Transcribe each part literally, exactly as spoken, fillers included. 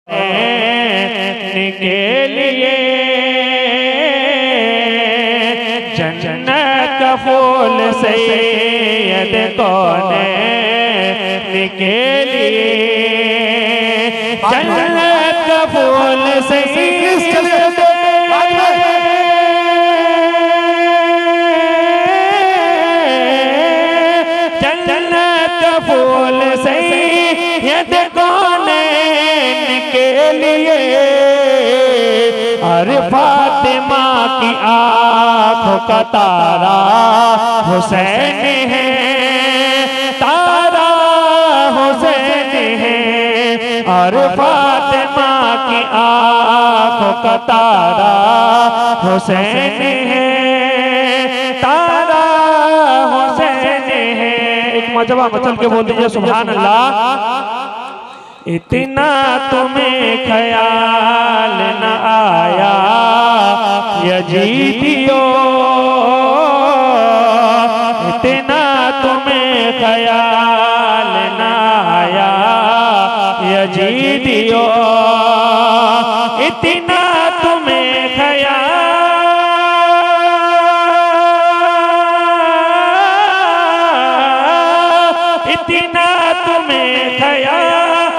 के लिए जन्नत का फूल सैयद कौनैन के लिए जन्नत का फूल सैयद जन्नत का फूल सैयद कौनैन के लिए अरे फातिमा की आँखों का तारा हुसैन है, तारा हुसैन है। और फातिमा की आँखों का तारा हुसैन है, तारा हुसैन है। एक मजबा मचल के बोल दीजिए सुभान अल्लाह। इतना तुम्हें ख्याल न आया यजीदियो, इतना तुम्हें ख्याल न आया यजीदियो, इतना तुम्हें ख्याल, इतना तुम्हें ख्याल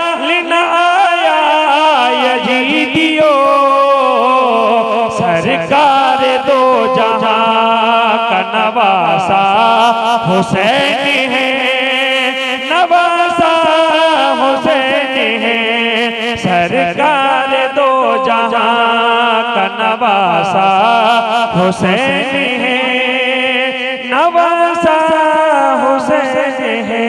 सरकार दो जहां का नवासा हुसैन है, नवासा हुसैन है। सरकार दो जहां का नवासा हुसैन है, नवासा हुसैन है।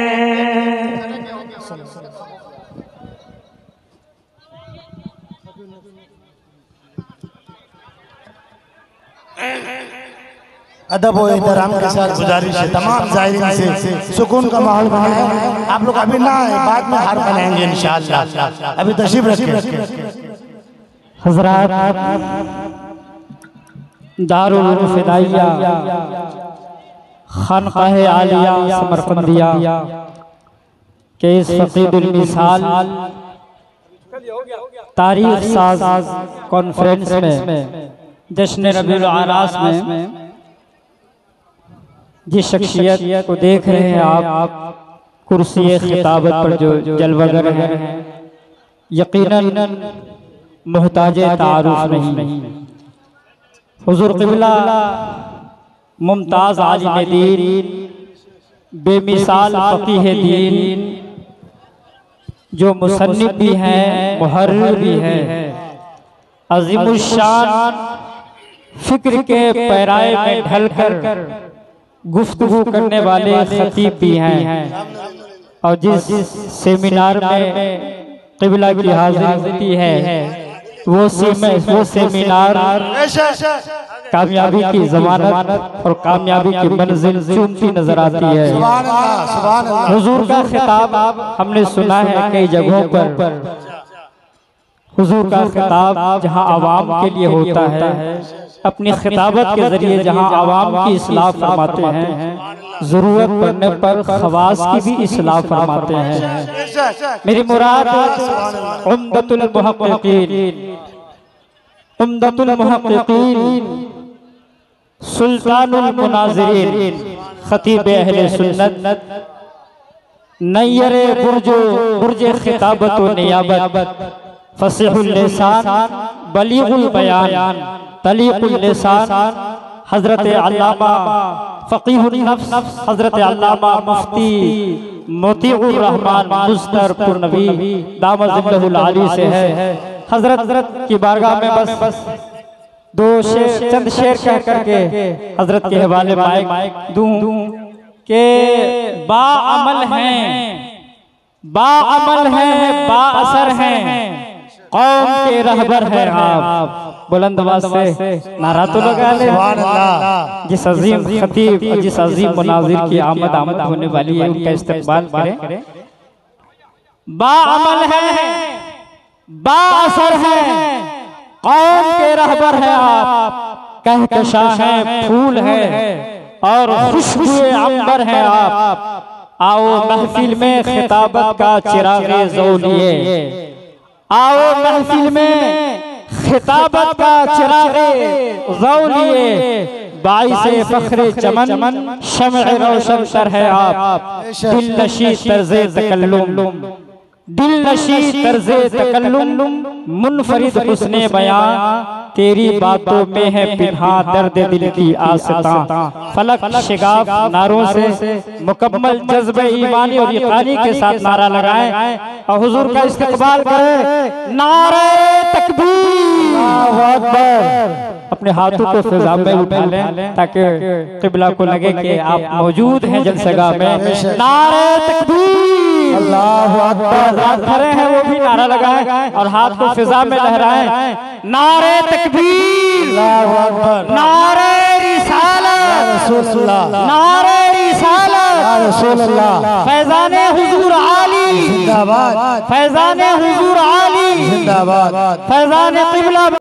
अदब और एहतराम के साथ गुजारिश है तमाम ज़ाहिरीन से सुकून का माहौल बनाएं। आप लोग अभी ना आए, बाद में हार बनाएंगे इंशाअल्लाह। अभी तशरीफ रखिए। हज़रात दारुल उलूम फ़िदाइया खानकाह आलिया समरकंदिया के इस फ़क़ीदुल मिसाल तारीख साज कॉन्फ्रेंस में जश्न रबीउल आरास में जिस शख्सियत को देख रहे हैं आप कुर्सी खिताबत पर जो जलवागर है, यकीनन मोहताजे तारुफ नहीं। हुजूर क़िबला मुमताज़ आलिम दीन, बेमिसाल फ़क़ीह दीन, जो मुसन्निफ़ भी हैं, मुहर्रिर भी हैं, अज़ीमुश्शान फ़िक्र के पैराए में ढलकर गुफ्तगू करने वाले खतीब भी हैं। और जिस सेमिनार में क़िबला की हाज़िरी होती है वो वो सेमिनार कामयाबी की ज़मानत और कामयाबी की मंजिल चूमती नजर आती है। हुजूर का खिताब हमने सुना है कई जगहों पर। हुजूर का खिताब जहाँ आवाम के लिए होता है, अपनी खिताबत के जरिए जहाँ आवाम की इस्लाह फरमाते हैं, ज़रूरत पड़ने पर खवास की भी इस्लाह फरमाते हैं। मेरी मुराद उम्दतुल मुहक्किकीन, उम्दतुल मुहक्किकीन, सुल्तानुल मुनाज़िरीन, खतीब अहले सुन्नत, नय्यरे बुर्जो बुर्जे खिताबत व नियाबत, फसीहुल लिसान, बलीगुल बयान, तलीकुल लिसान, हज़रत अल्लामा फ़क़ीहुन नफ्स, हज़रत अल्लामा मुफ्ती मोतीउर रहमान मुस्तरपुर नबी दामद ज़िल्लहुल आली से है। हज़रत हज़रत की बारगाह में बस बस दो शेर, चंद शेर कह करके हज़रत के हवाले माइक दूं के बाअमल हैं, बाअमल हैं, बाअसर हैं, कौम के रहबर हैं आप। बुलंद आवाज़ से नारा तो लगा ले। जिस अजीम खतीब, जिस अजीम मुनाज़िर की आमद आमद होने वाली है, उनका इस्तकबाल करें। बाअमल है, बाअसर है, कौम के रहबर हैं आप, कहकशा हैं, फूल हैं और खुशबुए अंबर हैं आप। आओ महफिल में खिताबत का चिराग़े ज़ौलिए, आओ महफिल में खिताबत का चिरागे ज़ौ लिए, बाइसे फख्रे चमन शम्अ रोशन तर है आप। दिल नशी तर्ज़े तकल्लुम, दिल नशी तर्ज़े तकल्लुम, मुनफरिद हुस्ने बयां, तेरी बातों में है पिन्हा दर्द दिल की आस्तां। फलक शिगाफ नारों से मुकम्मल जज्बे ईमानी और यकीनी के साथ नारा लगाएं और हुजूर का इस्तकबाल करें। नारे तकबीर, अल्लाहु अकबर। अपने हाथों को फिजा में उठा लें ताकि किबला को लगे कि आप मौजूद हैं जलसगाह में। नारे तकबीर, अल्लाहु अकबर। हाथ खड़े हैं वो भी नारा लगाएं और हाथ को फिजा में लहराएं। नारे तकबीर, अल्लाहु अकबर। नारे रिसालत, नारे रिसालत, फैज़ाने हुजूर आली जिंदाबाद, फैज़ाने हुजूर आली जिंदाबाद, फैज़ाने किबला